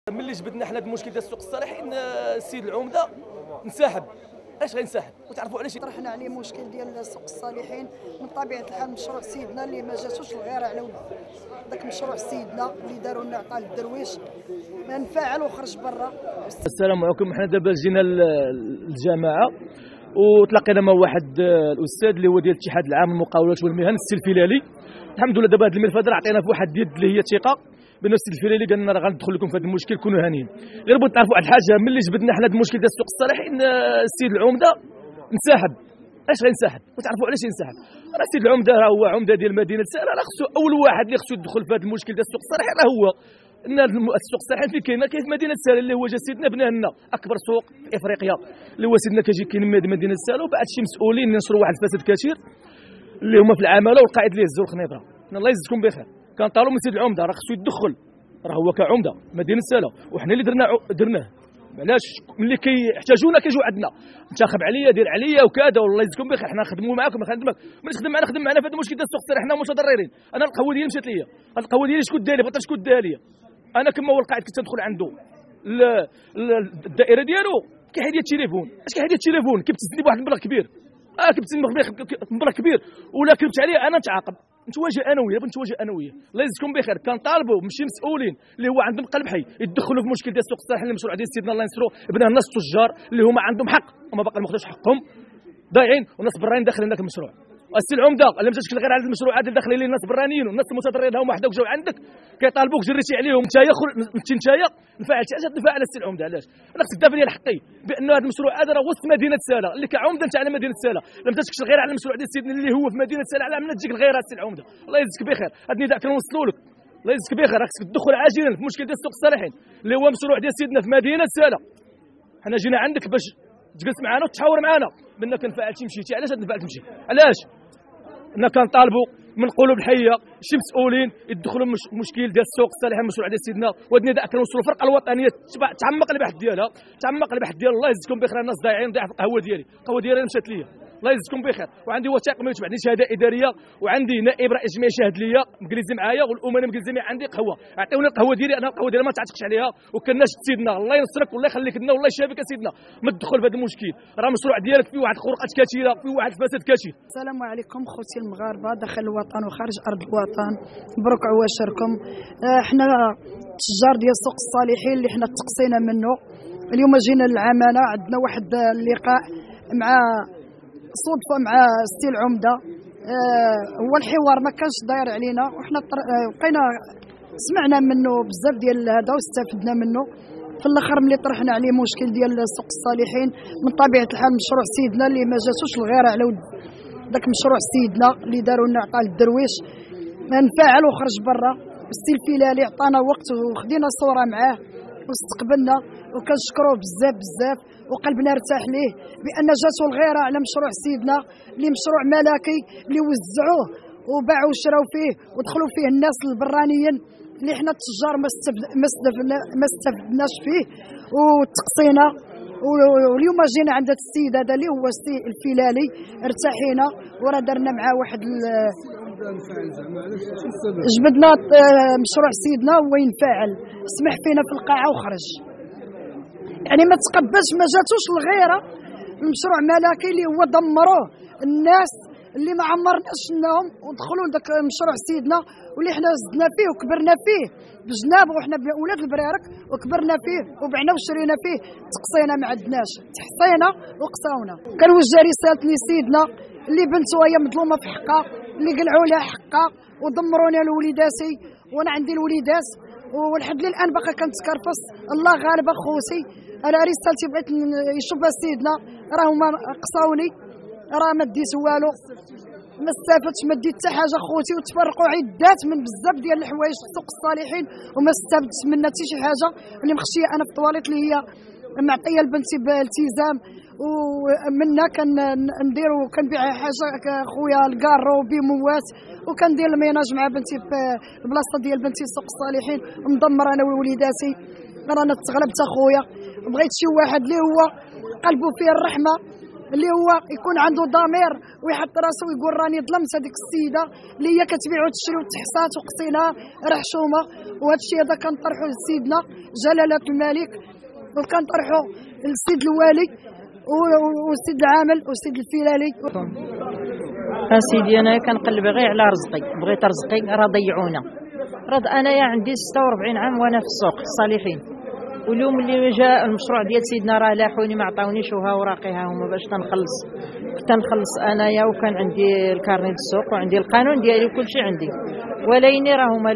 ملي جبدنا حنا هذا المشكل ديال السوق الصالحين السيد العمده انسحب. اش غينسحب؟ وتعرفوا علاش طرحنا عليه مشكل ديال سوق الصالحين. من طبيعه الحال مشروع سيدنا اللي ما جاتوش الغيره على ولد داك مشروع سيدنا اللي داروا لنا عطاه للدرويش ما نفعل وخرج برا. السلام عليكم. حنا دابا جينا للجماعه وتلاقينا مع واحد الاستاذ اللي هو ديال الاتحاد العام للمقاولات والمهن السي الفيلالي. الحمد لله دابا هذا الملف هذا عطينا في واحد اليد اللي هي ثقه بان السي الفيلالي قال لنا راه غندخل لكم في هذا المشكل، كونوا هانيين. غير بغيت تعرفوا واحد الحاجه، ملي جبدنا حنا هذا المشكل ديال السوق الصالحين السيد العمده انسحب. اش غينسحب؟ وتعرفوا علاش ينسحب؟ راه السيد العمده راه هو عمده ديال مدينه سالا، راه خصو اول واحد اللي خصو يدخل في هذا المشكل ديال السوق الصالحين راه هو. ان السوق الصالحين فين كاين في مدينه سالا اللي هو جا سيدنا بناه لنا اكبر سوق في افريقيا اللي هو سيدنا كيجي كاين مدينه سالا، وبعد شي مسؤولين اللي نشروا واحد الفساد كثير اللي هما في العماله والقائد اللي هزوا الخنيطره. الله يجزيكم بخير. كنطالبوا من السيد العمده راه خصو يدخل، راه هو كعمده مدينه سالا وحنا اللي درناه. علاش ملي كيحتاجونا كيجيو عندنا انتخب عليا دير عليا وكذا، والله يجزيكم بخير. حنا نخدموا معاكم، خدمك ملي تخدم معنا خدم معنا في هذا المشكل ديال السوق الصالحين. حنا متضررين. انا القهوه ديالي مشات ليا، هاد القهوه ديالي شكون داها لي؟ بغيت شكون داها لي؟ انا كما هو القائد كنت ندخل عنده الدائره ديالو كيحيد لي التليفون. اش كيحيد لي التليفون؟ كيبتزني بواحد المبلغ كبير، كيبتزني مبلغ كبير، ولا كتبت عليه انا نتعاقب. نتواجه انا وياه، نتواجه انا وياه. الله يجزيكم بخير. كنطالبوا من شي مسؤولين اللي هو عندهم قلب حي يدخلوا في مشكل ديال السوق الصالحين المشروع ديال سيدنا الله ينصرو بناه الناس التجار اللي هما عندهم حق وما باقي ما خدوش حقهم، ضايعين، والناس برانيين داخلين هذاك المشروع. السي العمده اللي ما جاتش غير على المشروعات اللي داخلين الناس برانيين والناس المتضررين هما وحدك جاو عندك كيطالبوك جريتي عليهم نتايا نتايا نفعلتي. اش تنفعل السي العمده؟ علاش؟ انا خصك تدافع لي حقي بان هذا المشروع هذا راه وسط مدينه سالا اللي كعمده انت على مدينه سالا. لم تجيكش غير على المشروع ديال سيدنا اللي هو في مدينه سالا، على من تجيك الغيره السي العمده. الله يجزيك بخير. هذا النداء كنوصلوا لك. الله يجزيك بخير. خصك تدخل عاجلا في المشكل ديال السوق الصالحين اللي هو مشروع ديال سيدنا في مدينه سالا. حنا جينا عندك باش تجلس معنا وتحاور معنا بانك انفعلتي مشيتي. علاش انفعلت مشيت؟ علاش؟ حنا كنطالبوا من القلوب الحيه شي مسؤولين يدخلوا مشكل ديال السوق الصالحين المشروع ديال سيدنا. وهذا النداء كنوصلوا الفرقه الوطنيه تعمق البحث ديالها، تعمق البحث ديال. الله يجزيكم بخير. الناس ضايعين، ضايع في القهوه ديالي، القهوه ديالي مشات ليا. الله يجزيكم بخير. وعندي وثائق ما يتبعني شهاده اداريه، وعندي نائب رئيس جمعيه شاهد ليا مجلسي معايا، والامناء مجلسين معايا. عندي قهوه، عطيوني القهوه ديالي. انا القهوه ديالي ما تعتقش عليها وكناش سيدنا. الله ينصرك والله يخليك لنا والله يشافيك سيدنا. ما تدخل في هذا المشكل، راه المشروع ديالك فيه واحد الخروقات كثيره، فيه واحد الفساد كثير. السلام عليكم خوتي المغاربه داخل الوطن وخارج ارض الوطن، مبروك عواشركم. حنا تجار ديال سوق الصالحين اللي حنا تقصينا منه. اليوم جينا للعماله، عندنا واحد اللقاء مع صدفه مع السي العمده. هو الحوار ما كانش داير علينا وحنا بقينا سمعنا منه بزاف ديال هذا واستفدنا منه. في الاخر ملي طرحنا عليه مشكل ديال سوق الصالحين، من طبيعه الحال مشروع سيدنا اللي ما جاتوش الغيره على ود داك مشروع سيدنا اللي داروا لنا عطاه للدرويش نفعل وخرج برا. السي الفيلالي عطانا وقت وخدينا صوره معاه واستقبلنا وكنشكروه بزاف بزاف وقلبنا ارتاح ليه بان جاتو الغيره على مشروع سيدنا اللي مشروع ملكي اللي وزعوه وباعوا وشراو فيه ودخلوا فيه الناس البرانيين اللي حنا التجار ما استفدناش فيه وتقصينا. واليوم جينا عند هذا السيد هذا اللي هو السي الفيلالي ارتاحينا وراه درنا معاه واحد جبدنا مشروع سيدنا هو ينفعل، سمح فينا في القاعه وخرج. يعني ما تقبلش ما جاتوش الغيره المشروع ملكي اللي هو دمروه الناس اللي ما عمرناش لهم ودخلوا لذاك مشروع سيدنا واللي حنا زدنا فيه وكبرنا فيه بجناب وحنا ولاد البرارك وكبرنا فيه وبعنا وشرينا فيه. تقصينا ما عندناش، تحصينا وقصاونا. كنوجه رساله لسيدنا اللي بنته هي مظلومه في حقها، اللي قلعوا لها حقها ودمروني لوليداتي وانا عندي الوليدات ولحد الان باقا كنتكرفص. الله غالب اخوتي. انا رسالتي بغيت يشوفها سيدنا، راه هما قصاوني، راه ما ديت والو، ما استفدتش، ما ديت حتى حاجه خوتي، وتفرقوا عدات من بزاف ديال الحوايج في سوق الصالحين وما استفدتش منها حتى شي حاجه. اللي مخشيه انا في الطواليط اللي هي معطيه لبنتي بالتزام ومنها كندير وكنبيع حاجه خويا الكارو بموات وكندير الميناج مع بنتي في البلاصه ديال بنتي في سوق الصالحين ومدمر انا ووليداتي. رانا تغلبت اخويا، بغيت شي واحد اللي هو قلبه فيه الرحمه اللي هو يكون عنده ضمير ويحط راسو ويقول راني ظلمت هذيك السيده اللي هي كتبيع وتشري وتحصات وقتيلها راه حشومه. وهذا الشيء هذا كنطرحوه لسيدنا جلاله الملك، وكنطرحوه للسيد الوالي والسيد العامل والسيد الفيلالي. اسيدي انا كنقلب غير على رزقي، بغيت رزقي راه ضيعونا. انايا عندي 46 عام وانا في السوق الصالحين، واليوم اللي جاء المشروع ديال سيدنا راه لاحوني ما عطاونيش وها وراقيها هما باش تنخلص. كنت نخلص انايا وكان عندي الكارني السوق وعندي القانون ديالي وكل شيء عندي، ولكن راه هما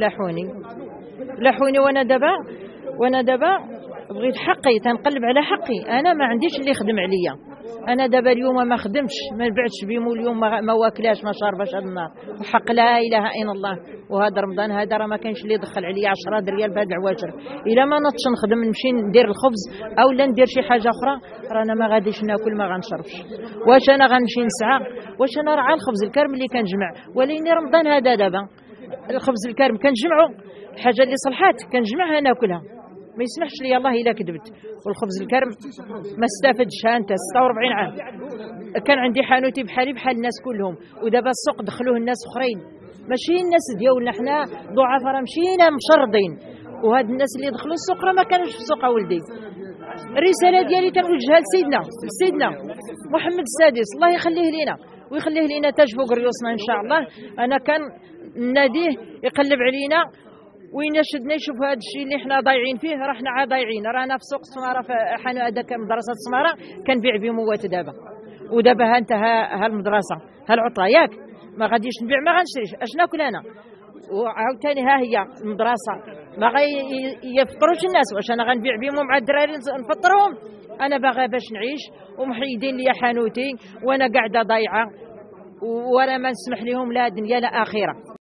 لاحوني وانا دابا بغيت حقي، تنقلب على حقي. انا ما عنديش اللي يخدم عليا. انا دابا اليوم ما خدمش، ما نبعتش بيمو اليوم، ما واكلاش ما شارباش هذا النهار، وحق لا اله الا الله. وهذا رمضان هذا راه ما كاينش اللي يدخل عليا 10 ريال بهذا العواشر. الا ما نطش نخدم نمشي ندير الخبز او لا ندير شي حاجه اخرى، رانا ما غاديش ناكل ما غنشربش. واش انا غنمشي نسعى؟ واش انا راه الخبز الكرم اللي كنجمع؟ ولكن رمضان هذا دابا الخبز الكرم كنجمعو، الحاجه اللي صلحات كنجمعها ناكلها، ما يسمحش لي الله الا كذبت. والخبز الكرم ما استفدش. ها انت 46 عام كان عندي حانوتي بحالي بحال الناس كلهم، ودابا السوق دخلوه الناس اخرين، ماشي الناس ديالنا حنا ضعفاء، راه مشينا مشردين. وهاد الناس اللي دخلوا السوق راه ما كانوش في السوق اولدي. الرساله ديالي كنوجهها لسيدنا محمد السادس، الله يخليه لينا ويخليه لينا تاج فوق ريوسنا ان شاء الله. انا كان ناديه يقلب علينا ويناشدنا يشوف هذا الشيء اللي حنا ضايعين فيه. راه حنا عا ضايعين، رانا في سوق السماره في هذاك مدرسه السماره كنبيع بيموات دابا. ودابا ها انت ها المدرسه ها العطله ياك ما غاديش نبيع ما غنشريش، اش ناكل انا؟ وعاوتاني ها هي المدرسه ما يفطروش الناس، واش انا غنبيع بهم مع الدراري نفطرهم؟ انا باغا باش نعيش ومحيدين لي حانوتي وانا قاعده ضايعه، ولا ما نسمح لهم لا دنيا لا اخره.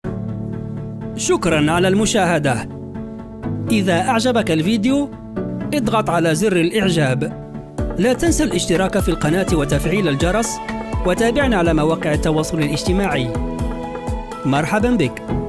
شكرا على المشاهدة. إذا أعجبك الفيديو اضغط على زر الإعجاب. لا تنسى الاشتراك في القناة وتفعيل الجرس، وتابعنا على مواقع التواصل الاجتماعي. مرحبا بك.